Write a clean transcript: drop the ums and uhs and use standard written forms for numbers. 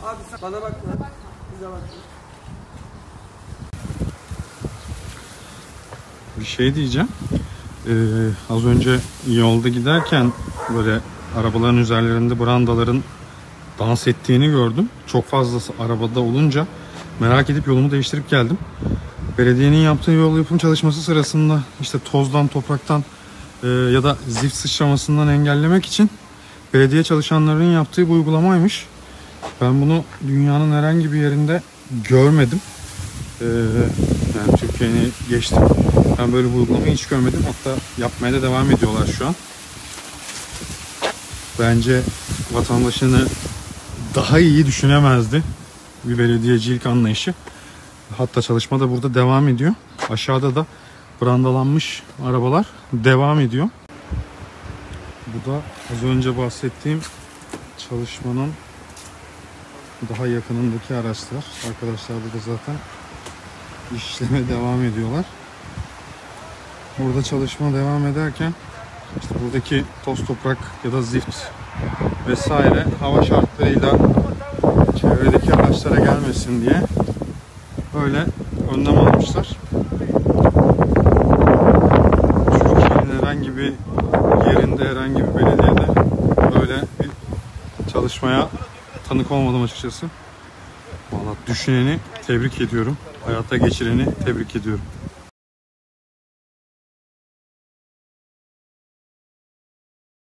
Abi sen bana bakma. Bize bakma. Bir şey diyeceğim. Az önce yolda giderken böyle arabaların üzerlerinde brandaların dans ettiğini gördüm. Çok fazlası arabada olunca merak edip yolumu değiştirip geldim. Belediyenin yaptığı yol yapım çalışması sırasında işte tozdan, topraktan ya da zift sıçramasından engellemek için belediye çalışanlarının yaptığı bir uygulamaymış. Ben bunu dünyanın herhangi bir yerinde görmedim. Yani Türkiye'yi geçtim. Ben böyle bir uygulamayı hiç görmedim. Hatta yapmaya da devam ediyorlar şu an. Bence vatandaşını daha iyi düşünemezdi bir belediyecilik anlayışı. Hatta çalışma da burada devam ediyor. Aşağıda da brandalanmış arabalar devam ediyor. Bu da az önce bahsettiğim çalışmanın daha yakınındaki araçlar. Arkadaşlar burada zaten işleme devam ediyorlar. Burada çalışma devam ederken işte buradaki toz toprak ya da zift vesaire hava şartlarıyla çevredeki araçlara gelmesin diye böyle önlem almışlar. Türkiye'nin herhangi bir yerinde, herhangi bir belediyede böyle bir çalışmaya tanık olmadım açıkçası. Vallahi düşüneni tebrik ediyorum. Hayata geçireni tebrik ediyorum.